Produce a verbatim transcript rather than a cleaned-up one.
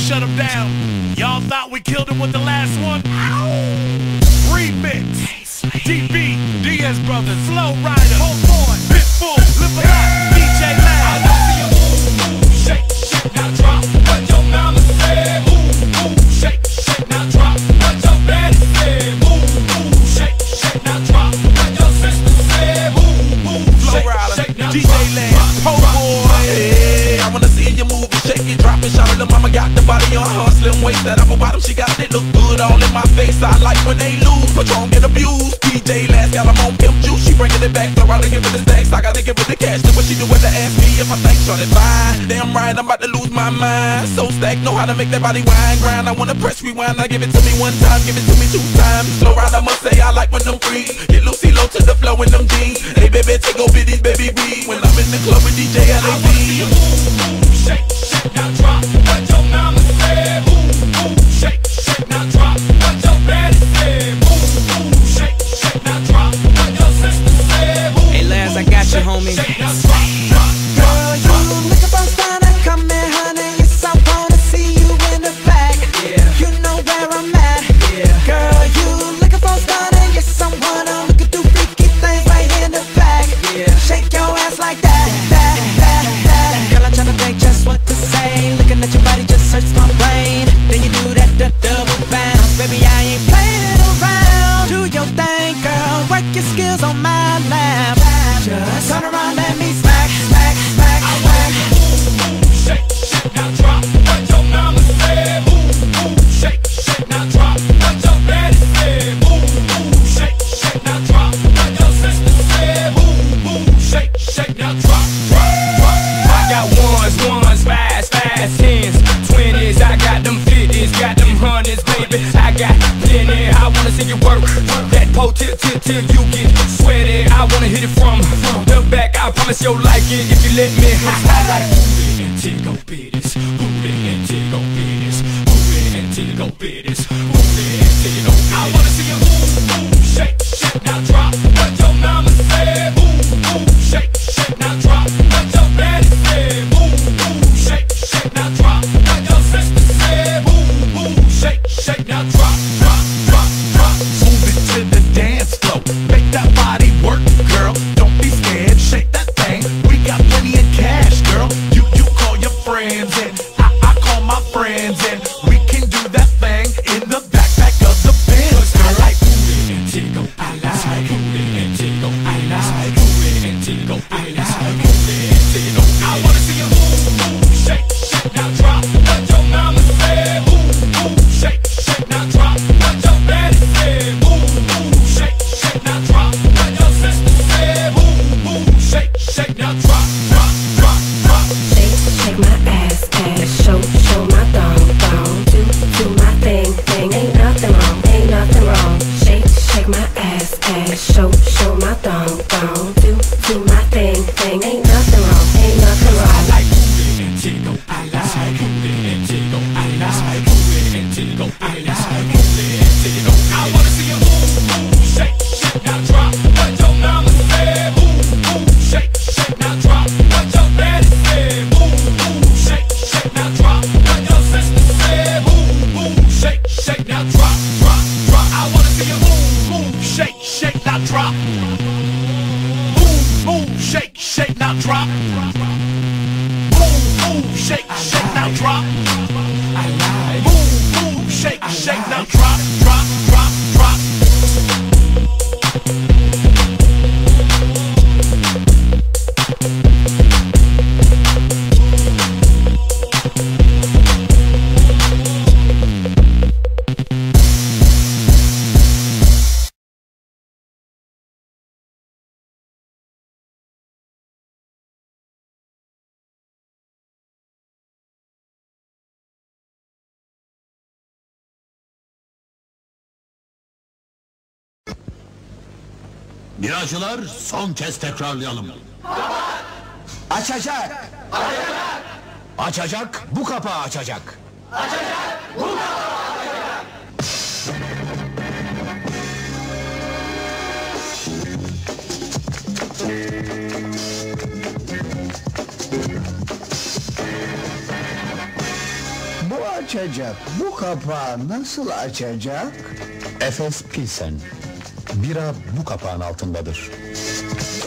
shut him down. Y'all thought we killed him with the last one? Remix. D B, Diaz Brothers, Flow Rider, Whole Boy, Pitbull, Live a Lot, D J Lab. I wanna see you move, move, shake, shake, now drop. What your mama said, move, move, shake, shake, now drop. What your daddy said, move, move, shake, shake, now drop. What your sister said, move, move, shake, shake, now drop. D J Lab, Whole Boy. Hey, I wanna see you move and shake it, drop it, shout it. Little mama got the body on her slim waist, that upper bottom she got it look good all in my face. I like when they lose, Patron get abused. D J Last got them on pimp juice, she bringing it back, throw out and give it the stacks. I gotta give it the cash, do what she do with the ask me if I think short it fine. Damn right, I'm about to lose my mind. So stacked, know how to make that body wine grind. I wanna press rewind, I give it to me one time, give it to me two times. Slow ride, I must say I like when them freeze. Get Lucy low to the flow in them jeans. Hey baby, take over these baby B. When I'm in the club with D J L A B. Shake, shake, now drop. What your mama said, move, move, shake, shake, now drop. What your daddy said, move, move, shake, shake, now drop. What your sister said, move. Hey Laz, I got you, homie. Girl, you looking for stunner, come in, honey. Yes, I wanna see you in the back. Yeah. You know where I'm at. Yeah. Girl, you looking for stunner, yes, I wanna look at do freaky things right in the back. Yeah. Shake your ass like that, that, that, that. Girl, I'm tryna think just what to say. Looking at your body just hurts my brain. Then you do that, that double bounce, baby. I ain't playing around. Do your thing, girl. Work your skills on my lap. Just turn around, let me smack, smack, smack, smack. Move, move, shake, shake, now drop. What your mama said, move, move, shake, shake, now drop. What your daddy said, move, move, shake, shake, now drop. What your sister said, move, move, shake, shake, now drop, drop, drop. I got ones, ones, fives, fives, tens, twenties. I got them fifties, got them hundreds, baby. I got plenty. I wanna see you work that pole till till till you get sweaty. I wanna hit it from the back. I promise you'll like it if you let me. I like booty and tickle bitties, booty and tickle bitties, booty and tickle bitties, booty and tickle bitties. I wanna see you move, move, shake, shake, now drop. What your mama said, move, move, shake, shake, now drop. What your daddy said, move, move, shake, shake, now drop. What your sister said, move, move, shake, shake, now drop, drop, drop, drop. Move it to the dance floor, make that body work, girl. Don't be scared, shake that thing. We got plenty of cash, girl. You you call your friends and I I call my friends and we can do that thing in the backpack of the Benz. I like booty and tickle, I like booty and tickle, I like booty and tickle, I like booty and tickle. I wanna see you move, move, shake, shake, now drop. What your mama said, move, move, shake, shake, now drop. What your daddy said, move, move, shake, shake, now drop. What your sister said, move, move, shake, shake, now drop, drop, drop, drop. Shake, shake my ass, ass, show, show my thong, thong. Do, do my thing, thing. Ain't nothing wrong, ain't nothing wrong. Shake, shake my ass, ass, show, show my thong, thong. Do, do my thing, thing. Ain't nothing wrong, ain't nothing wrong. I like booty and tickle, I like booty and tickle, I like booty and tickle, I like booty and tickle. I wanna see you move, move, shake, shake, now drop. What your mama said, move, move, shake, shake, now drop. What your daddy said, move, move, shake, shake, now drop. What your sister said, move, move, shake, shake, now drop, drop, drop. I wanna see you move, move, shake, shake, now drop. Move, move, shake, shake, now drop. Move, move, shake, shake, now drop. I like Move, move, shake, shake, now drop, drop, drop, drop. Biracılar son kez tekrarlayalım. Açacak. Açacak, bu kapağı açacak. Açacak. Bu kapağı açacak. Bu açacak? Bu kapağı nasıl açacak? Efes Pilsen. Bira bu kapağın altındadır.